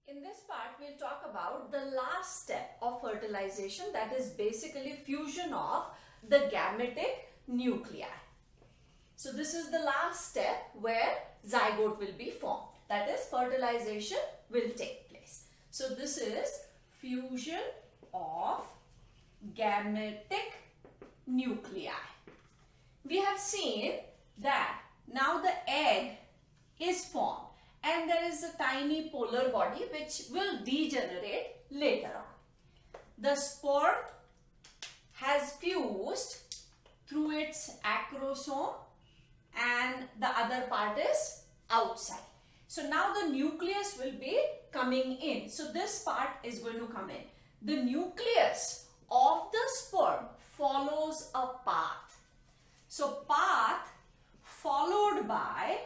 In this part, we'll talk about the last step of fertilization, that is basically fusion of the gametic nuclei. So this is the last step where zygote will be formed. That is, fertilization will take place. So this is fusion of gametic nuclei. We have seen that now the egg is formed and there is a tiny polar body which will degenerate later on. The sperm has fused through its acrosome and the other part is outside. So now the nucleus will be coming in. So this part is going to come in. The nucleus of the sperm follows a path. So path followed by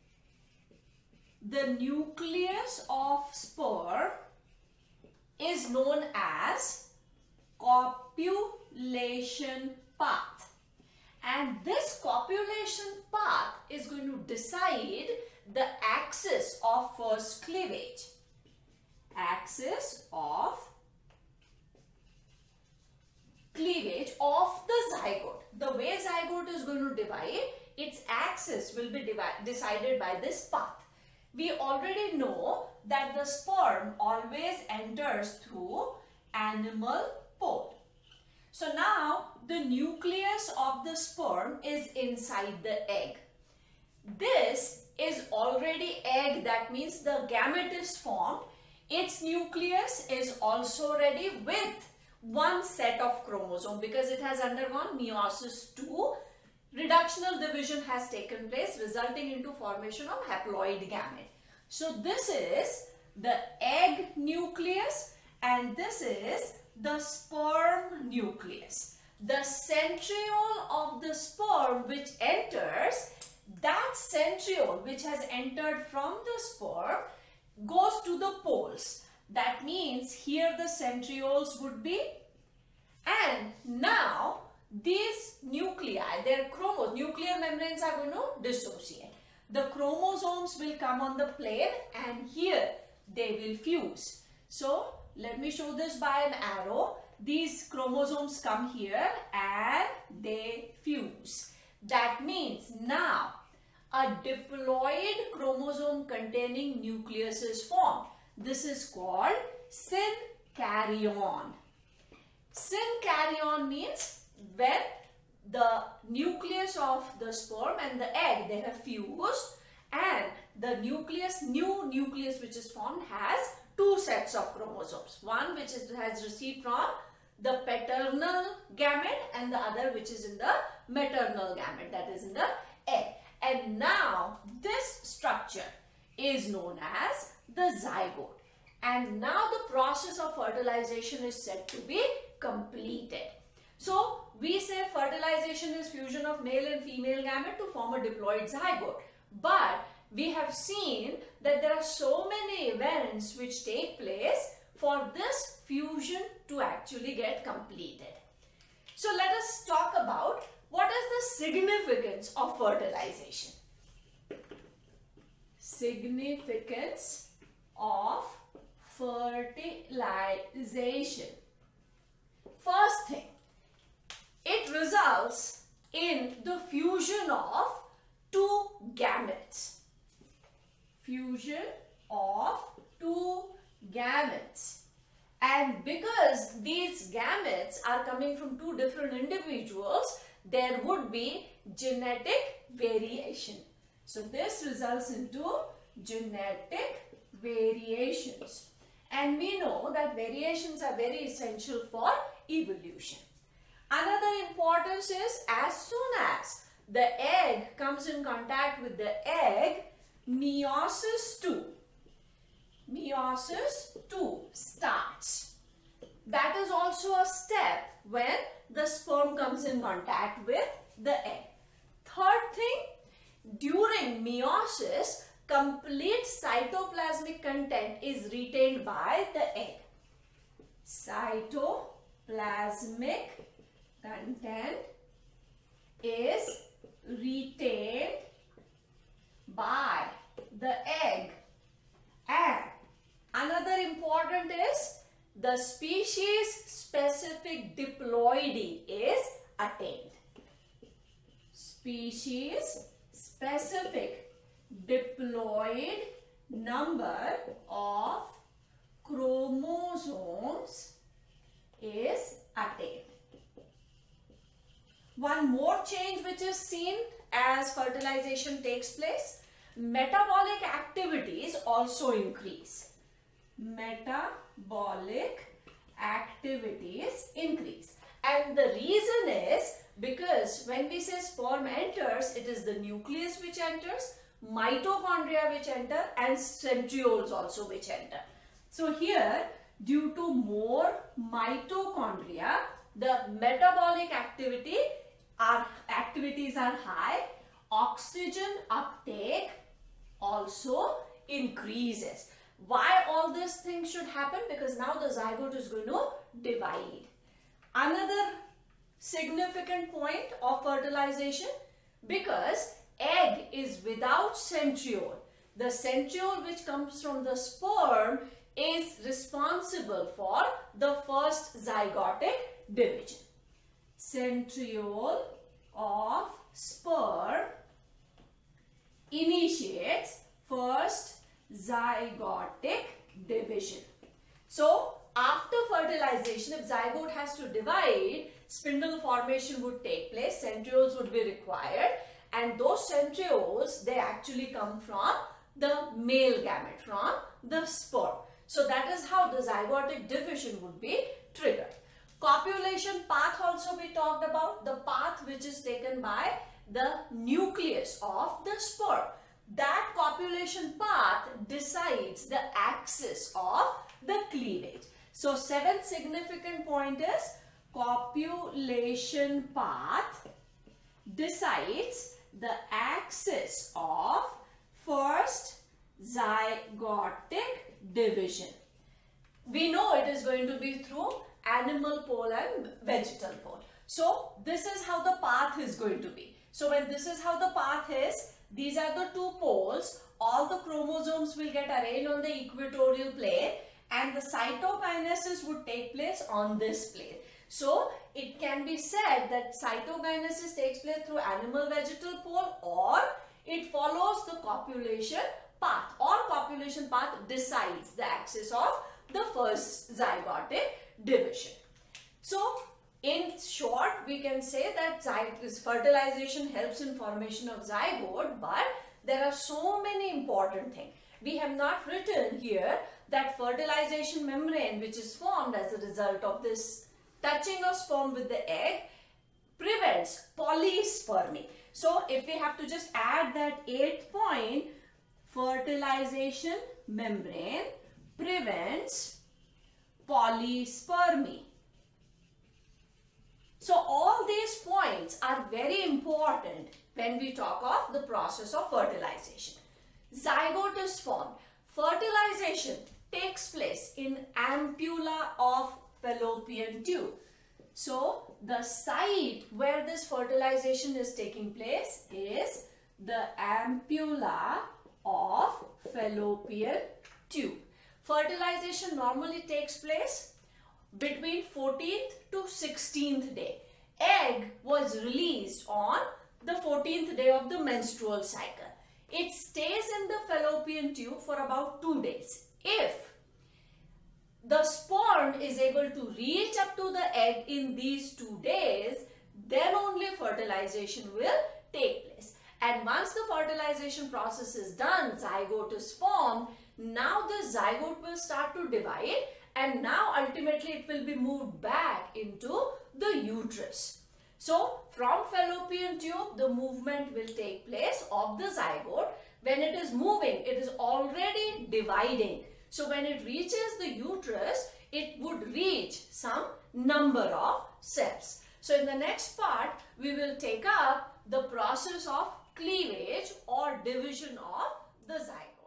the nucleus of sperm is known as copulation path. And this copulation path is going to decide the axis of first cleavage. Axis of cleavage of the zygote. The way zygote is going to divide, its axis will be decided by this path. We already know that the sperm always enters through animal pole. So now the nucleus of the sperm is inside the egg. This is already egg, that means the gamete is formed. Its nucleus is also ready with one set of chromosome because it has undergone meiosis II. Reductional division has taken place, resulting into formation of haploid gamete. So this is the egg nucleus and this is the sperm nucleus. The centriole of the sperm which enters, that centriole which has entered from the sperm goes to the poles. That means here the centrioles would be, and now these nuclei, their nuclear membranes are going to dissociate. The chromosomes will come on the plane and here they will fuse. So let me show this by an arrow. These chromosomes come here and they fuse. That means now a diploid chromosome containing nucleus is formed. This is called synkaryon. Synkaryon means when the nucleus of the sperm and the egg, they have fused and the nucleus, new nucleus which is formed has two sets of chromosomes. One which has received from the paternal gamete and the other which is in the maternal gamete, that is in the egg. And now this structure is known as the zygote. And now the process of fertilization is said to be completed. So we say fertilization is fusion of male and female gamete to form a diploid zygote. But we have seen that there are so many events which take place for this fusion to actually get completed. So let us talk about what is the significance of fertilization. Significance of fertilization. First thing, it results in the fusion of two gametes. Fusion of two gametes. And because these gametes are coming from two different individuals, there would be genetic variation. So this results into genetic variations. And we know that variations are very essential for evolution. Another importance is as soon as the egg comes in contact with the egg, meiosis II starts. That is also a step when the sperm comes in contact with the egg. Third thing, during meiosis, complete cytoplasmic content is retained by the egg. Cytoplasmic content is retained by the egg, and Another important is the species specific diploidy is attained. Species specific diploid number of chromosomes is attained. One more change which is seen as fertilization takes place, metabolic activities also increase. Metabolic activities increase. And the reason is because when we say sperm enters, it is the nucleus which enters, mitochondria which enter, and centrioles also which enter. So here, due to more mitochondria, the metabolic activities are high, oxygen uptake also increases. Why all these things should happen? Because now the zygote is going to divide. Another significant point of fertilization, because egg is without centriole. The centriole which comes from the sperm is responsible for the first zygotic division. Centriole of sperm initiates first zygotic division. So after fertilization, if zygote has to divide, spindle formation would take place, centrioles would be required, and those centrioles, they actually come from the male gamete, from the sperm. So that is how the zygotic division would be triggered. Copulation path also we talked about, the path which is taken by the nucleus of the sperm. That copulation path decides the axis of the cleavage. So seventh significant point is copulation path decides the axis of first zygotic division. We know it is going to be through animal pole and vegetal pole. So this is how the path is going to be. So when this is how the path is, these are the two poles, all the chromosomes will get arranged on the equatorial plane and the cytokinesis would take place on this plane. So it can be said that cytokinesis takes place through animal vegetal pole, or it follows the copulation path, or copulation path decides the axis of the first zygotic division. So in short, we can say that fertilization helps in formation of zygote, but there are so many important things. We have not written here that fertilization membrane, which is formed as a result of this touching of sperm with the egg, prevents polyspermy. So if we have to just add that 8th point, fertilization membrane prevents polyspermy. So all these points are very important when we talk of the process of fertilization. Zygote is formed. Fertilization takes place in ampulla of fallopian tube. So the site where this fertilization is taking place is the ampulla of fallopian tube. Fertilization normally takes place between 14th to 16th day. Egg was released on the 14th day of the menstrual cycle. It stays in the fallopian tube for about 2 days. If the sperm is able to reach up to the egg in these 2 days, then only fertilization will take place. And once the fertilization process is done, zygote is formed. Now the zygote will start to divide, and now ultimately it will be moved back into the uterus. So from fallopian tube, the movement will take place of the zygote. When it is moving, it is already dividing. So when it reaches the uterus, it would reach some number of cells. So in the next part, we will take up the process of cleavage or division of the zygote.